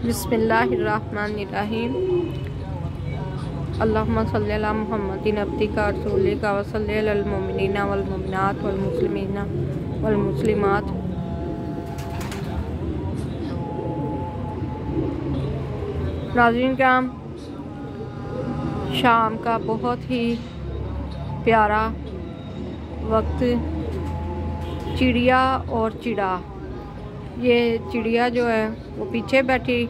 बिस्मिल्लाहिर्रहमानिर्रहीम। अल्लाहुम्मा सल्लि अला मुहम्मदिन अब्दिका व रसूलिका व सल्लि अलल मुमिनीना वल मुमिनात वल मुस्लिमीना वल मुस्लिमात। नाज़रीन किराम, शाम का बहुत ही प्यारा वक्त, चिड़िया और चिड़ा। ये चिड़िया जो है वो पीछे बैठी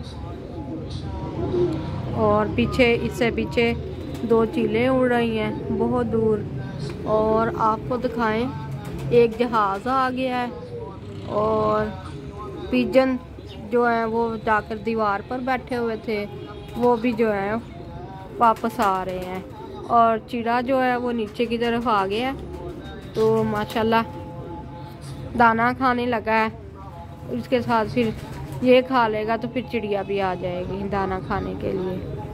और इससे पीछे दो चीलें उड़ रही हैं बहुत दूर। और आपको दिखाएं, एक जहाज़ आ गया है और पिजन जो है वो जाकर दीवार पर बैठे हुए थे, वो भी जो है वापस आ रहे हैं। और चिड़ा जो है वो नीचे की तरफ आ गया है, तो माशाल्लाह दाना खाने लगा है। उसके साथ फिर ये खा लेगा तो फिर चिड़िया भी आ जाएगी दाना खाने के लिए।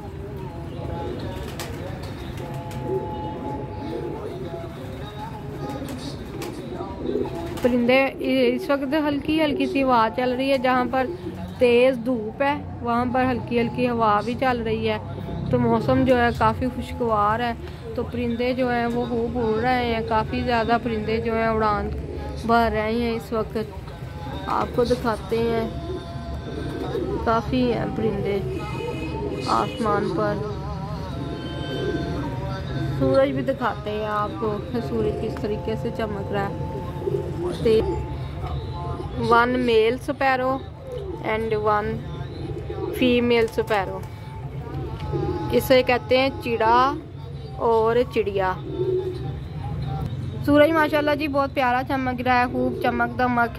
परिंदे, इस वक्त हल्की हल्की सी हवा चल रही है। जहाँ पर तेज़ धूप है वहाँ पर हल्की हल्की हवा भी चल रही है, तो मौसम जो है काफ़ी खुशगवार है। तो परिंदे जो हैं वो खूब उड़ रहे हैं, काफ़ी ज़्यादा परिंदे जो हैं उड़ान भर रहे हैं। इस वक्त आपको दिखाते हैं, काफ़ी हैं परिंदे आसमान पर। सूरज भी दिखाते हैं आपको, सूरज किस तरीके से चमक रहा है। 1 male sparrow and 1 female sparrow. इसे कहते हैं चिड़ा और चिड़िया। सूरज माशाल्लाह जी बहुत प्यारा चमक रहा है, खूब चमक दमक।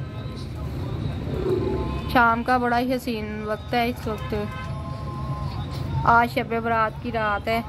शाम का बड़ा ही हसीन वक्त है इस वक्त। आज शब बरात की रात है।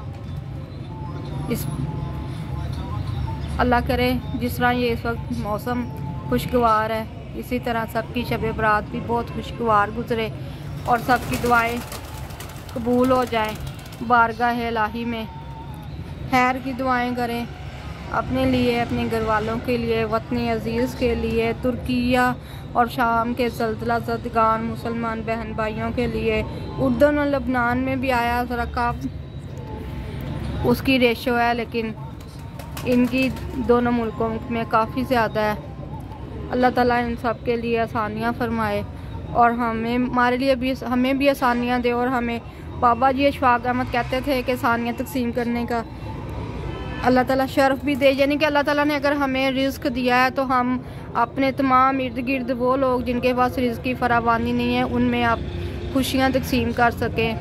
अल्लाह करे जिस तरह ये इस वक्त मौसम खुशगवार है, इसी तरह सबकी शब बरात भी बहुत खुशगवार गुजरे और सबकी दुआएं कबूल हो जाएं। बारगाह इलाही में खैर की दुआएं करें अपने लिए, अपने घर वालों के लिए, वतन अजीज़ के लिए, तुर्किया और शाम के ज़ल्ज़ला ज़दगान मुसलमान बहन भाइयों के लिए। उर्दन और लबनान में भी आया ज़रा कम उसकी रेशो है, लेकिन इनकी दोनों मुल्कों में काफ़ी ज़्यादा है। अल्लाह ताला इन सब के लिए आसानियाँ फरमाए और हमें भी आसानियाँ दे। और हमें बाबा जी अशफाक अहमद कहते थे कि आसानियाँ तकसीम करने का अल्लाह ताला शर्फ भी दे, यानी कि अल्लाह ताला ने अगर हमें रिज़्क दिया है तो हम अपने तमाम इर्द गिर्द वो लोग जिनके पास रिज़्क की फरावानी नहीं है उनमें आप खुशियाँ तकसीम कर सकें।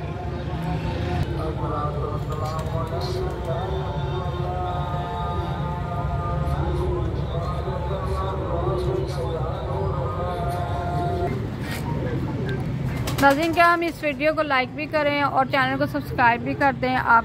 नाज़रीन क्या हम इस वीडियो को लाइक भी करें और चैनल को सब्सक्राइब भी कर दें। आप